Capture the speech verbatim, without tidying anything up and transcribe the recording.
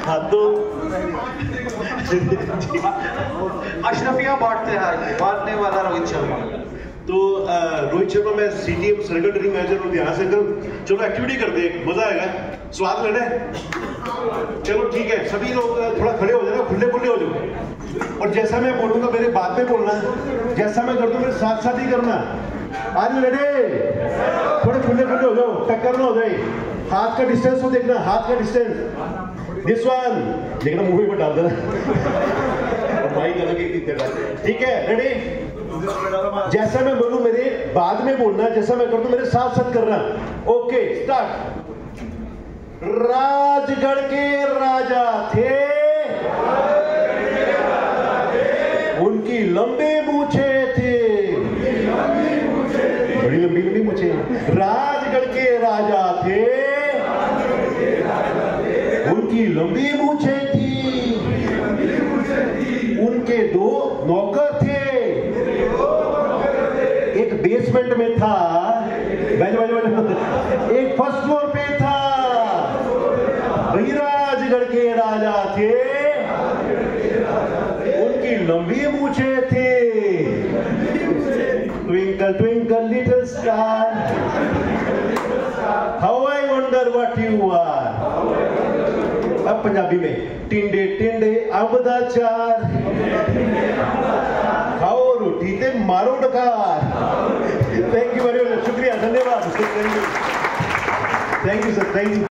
हाँ तो अशरफिया बांटते हैं, बांटने वाला रोहित शर्मा। तो रोहित शर्मा मैं सीटीएम सेक्रेटरी मैनेजर हूँ यहाँ से कर चलो एक्टिविटी करते हैं, मजा आएगा, स्वाद लेना है। चलो ठीक है, सभी लोग थोड़ा खड़े हो जाना, खुले खुले हो जाओ और जैसा मैं बोलूंगा मेरे बाद में बोलना, जैसा मैं कर दूं मेरे साथ साथ ही करना। आज लड़े थोड़े खुले खुले हो जाओ, टक्कर ना हो जाए। हाथ का डिस्टेंस हो देखना, हाथ का डिस्टेंस, दिस वन देखना, मुंह में डाल देना। ठीक है, रेडी? जैसा मैं बोलूं मेरे बाद में बोलना, जैसा मैं कर दूं मेरे साथ साथ करना। Okay start. राजगढ़ के राजा थे, उनकी लंबे मूछे थे, बड़ी लंबी लंबी मूछे। राजगढ़ के राजा थे, उनकी लंबी मूछे थी, उनके दो नौकर थे। एक बेसमेंट में था, बैठ बैठ बैठ, एक फर्स्ट फ्लोर पे था। वही राजगढ़ के राजा थे, उनकी लंबी मूछे थे। Twinkle twinkle little star, how I wonder what you are. अब पंजाबी में, टिंडे टिंडे अंब दा चार, खाओ रोटी ते मारो डकार। थैंक यू वेरी मच, शुक्रिया, धन्यवाद, thank you, thank you sir, thank you.